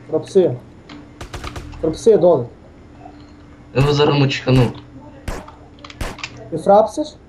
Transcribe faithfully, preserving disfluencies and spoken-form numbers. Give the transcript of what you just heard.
Пропси. Пропси доле. Я його зараз мочкану. Ти фрапсиш?